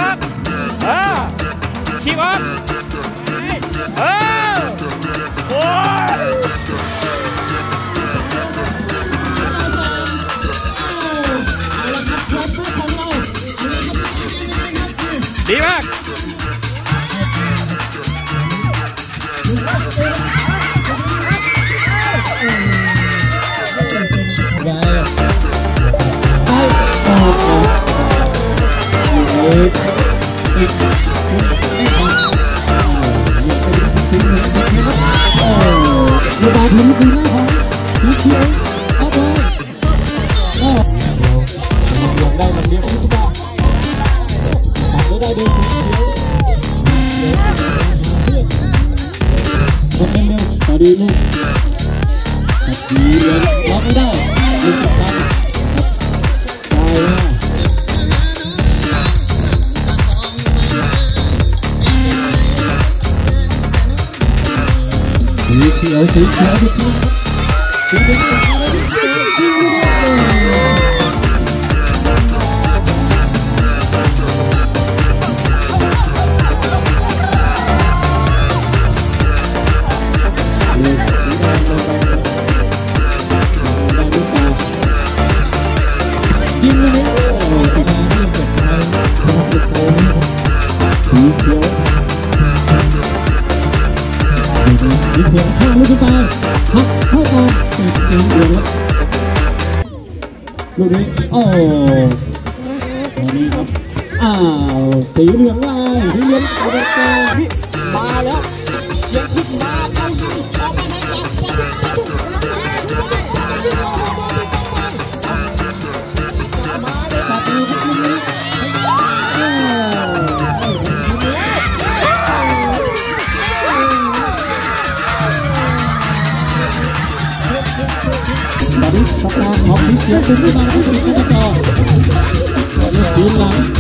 ออกฉีกออกโอ้ยดีมากระบายถึงคืนหน้าของสีเขียวเอาไปยังได้มันเดียวทุกบ้านตัดไม่ได้เดินสีเขียวคนเร็วๆต่อดีลูกตัดสีเหลืองล็อกไม่ได้ลูกตัดตายสีเขียวสีเขียวสีเขียวสีเขียวข้างลูกขึ้นไปหักเข้าก่อนติดสีเหลืองลูกนี้โอ้ตอนนี้ครับสีเหลืองว่าสีเหลืองเอาไปก่อนมาแล้วยังขึ้นมาเอายิงออกไปไหนกันมาเลยตัดมือทุกทีตอนนี้สัปดาห์ของสีเขียวเป็นที่มาที่สุดในจอตอนนี้ทีมหลัง